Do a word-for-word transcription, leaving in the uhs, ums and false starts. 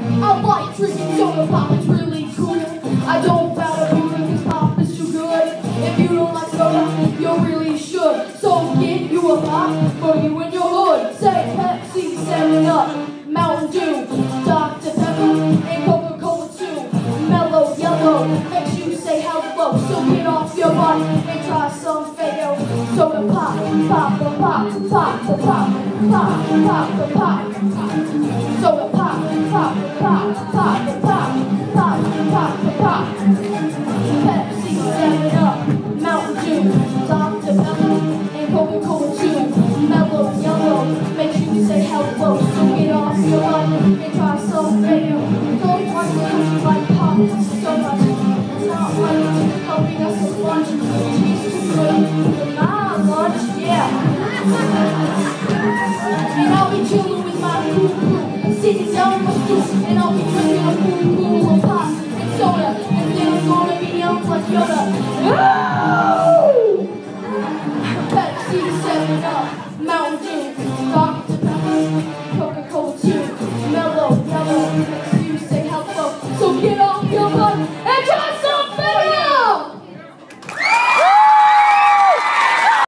I like drinking soda pop, it's really cool. I don't matter who drinks pop is too good. If you don't like soda, you really should. So get you a pop for you in your hood. Say Pepsi, seven up, Mountain Dew, Doctor Pepper, and Coca-Cola too. Mellow yellow makes you say hello. So get off your butt and try some fail. Soda pop, pop, pop, pop, pop, pop, pop, pop, pop. Soda pop, pop, pop, pop, pop, pop, pop, pop. Pepsi, seven up, Mountain Dew, Doctor Pepper, and Coca-Cola too. Mellow yellow makes you say hello. So get off your butt and try some fail. Don't want to like pop so much. It's not like it's helping us a bunch. Tastes too good. My lunch, yeah. And I'll be chilling with my cool crew, sitting down on my stool, and I'll be drinking a cool, cool of pop and soda, and then I'm gonna be young like Yoda.